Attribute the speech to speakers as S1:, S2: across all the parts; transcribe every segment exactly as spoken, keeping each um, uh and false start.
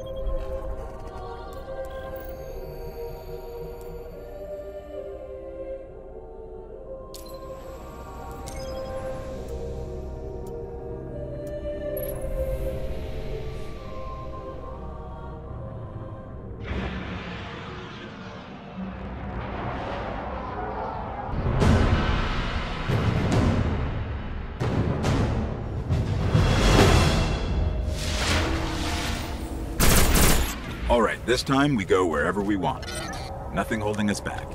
S1: Alright, this time we go wherever we want. Nothing holding us back.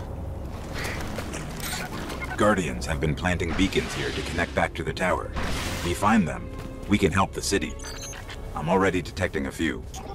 S1: Guardians have been planting beacons here to connect back to the tower. If we find them, we can help the city. I'm already detecting a few.